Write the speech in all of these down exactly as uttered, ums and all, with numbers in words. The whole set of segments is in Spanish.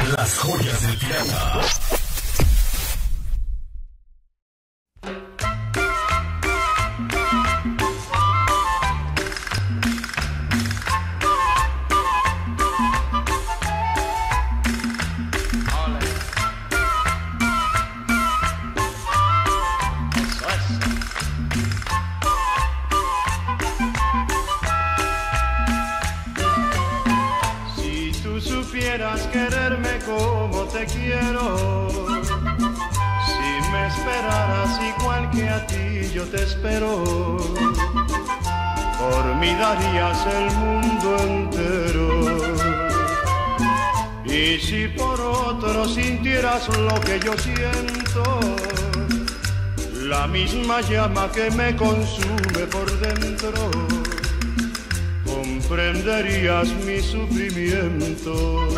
Las joyas del pirata. Quererme como te quiero, si me esperaras igual que a ti yo te espero, por mí darías el mundo entero. Y si por otro sintieras lo que yo siento, la misma llama que me consume por dentro, comprenderías mi sufrimiento.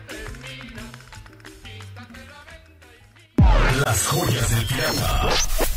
Las joyas del pirata.